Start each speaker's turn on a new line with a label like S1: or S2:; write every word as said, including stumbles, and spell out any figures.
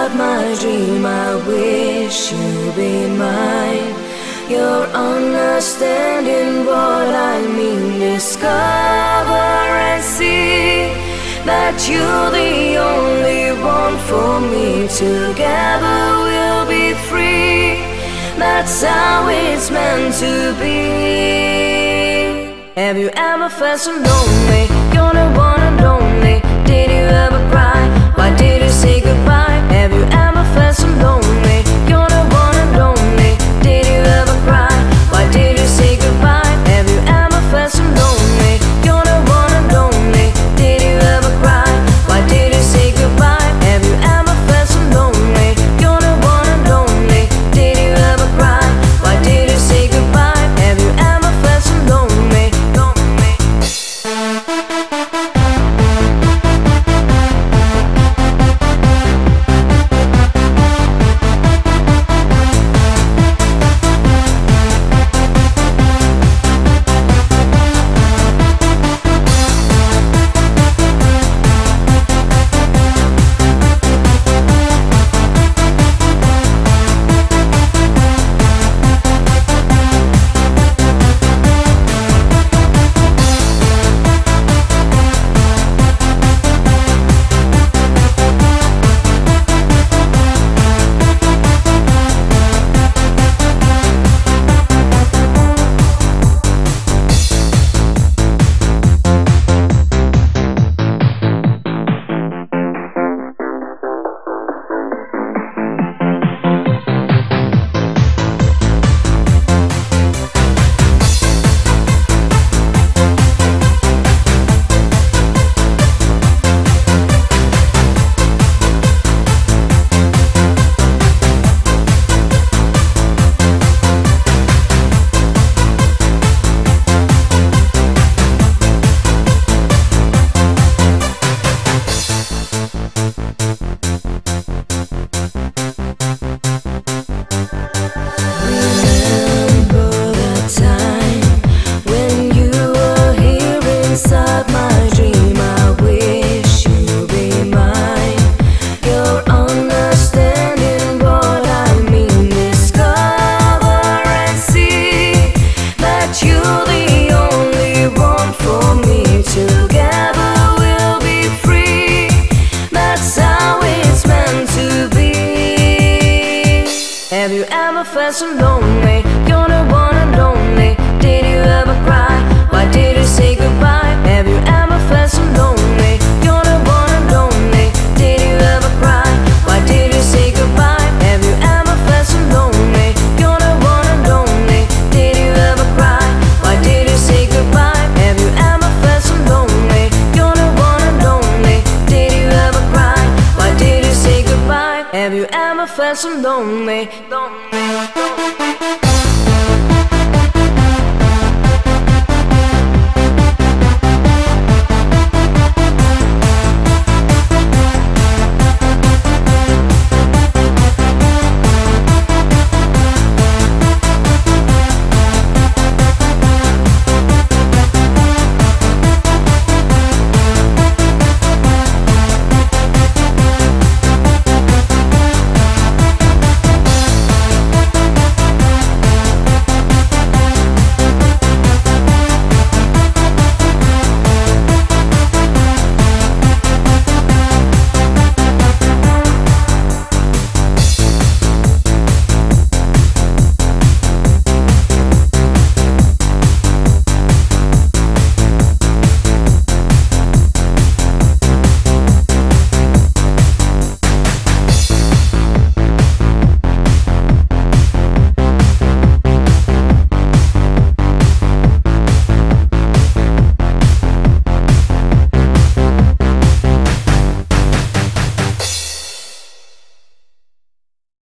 S1: inside my dream. I wish you'd be mine. Your understanding what I mean. Discover and see that you're the only one for me. Together we'll be free. That's how it's meant to be. Have you ever felt so lonely? You're the one and only. Did you ever cry? Why did you say goodbye? Have you ever felt so lonely? You're the one and only. Did you ever cry? Why did you say goodbye? Have you ever felt so lonely? You're the one and only. Did you ever cry? Why did you say goodbye? Have you ever felt so lonely? You're the one and only. Did you ever cry? Why did you say goodbye? Have you ever felt so lonely? Lonely. Have you ever felt so lonely? You're the one and only. Did you ever cry? Why did you say goodbye? Have you ever felt so lonely? You're the one and only. Did you ever cry? Why did you say goodbye? Have you ever felt so lonely? You're the one and only. Did you ever cry? Why did you say goodbye? Have you ever felt so lonely? You're the one and only. Did you ever cry? Why did you say goodbye? Have you ever felt so lonely? Lonely, lonely.